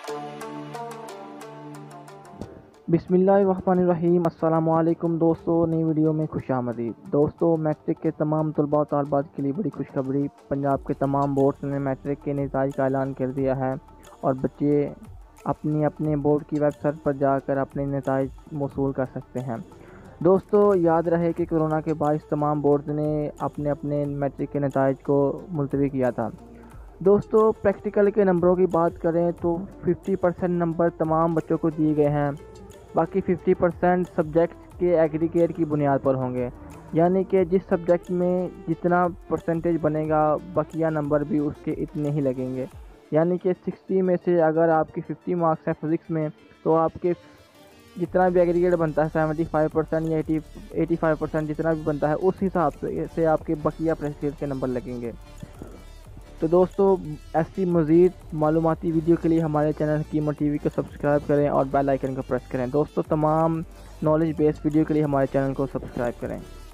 बिस्मिल्लाहिर्रहमानिर्रहीम। अस्सलाम वालेकुम दोस्तों, नई वीडियो में खुश आमदीद। दोस्तों, मैट्रिक के तमाम तलबा और तालिबात के लिए बड़ी खुशखबरी। पंजाब के तमाम बोर्ड्स ने मैट्रिक के नतीजे का ऐलान कर दिया है और बच्चे अपने बोर्ड की वेबसाइट पर जाकर अपने नतीजे मौसूल कर सकते हैं। दोस्तों, याद रहे कि कोरोना के बायस तमाम बोर्ड्स ने अपने मैट्रिक के नतीजे को मुलतवी किया था। दोस्तों, प्रैक्टिकल के नंबरों की बात करें तो 50% नंबर तमाम बच्चों को दिए गए हैं। बाकी 50% सब्जेक्ट्स के एग्रीगेट की बुनियाद पर होंगे, यानी कि जिस सब्जेक्ट में जितना परसेंटेज बनेगा बकिया नंबर भी उसके इतने ही लगेंगे। यानी कि 60 में से अगर आपकी 50 मार्क्स है फिज़िक्स में, तो आपके जितना भी एग्रीगेट बनता है 75% या 85% जितना भी बनता है, उस हिसाब से आपके बकिया प्रैक्टिकल के नंबर लगेंगे। तो दोस्तों, ऐसी मज़ीद मालूमाती वीडियो के लिए हमारे चैनल हकीमत टीवी को सब्सक्राइब करें और बेल आइकन को प्रेस करें। दोस्तों, तमाम नॉलेज बेस्ड वीडियो के लिए हमारे चैनल को सब्सक्राइब करें।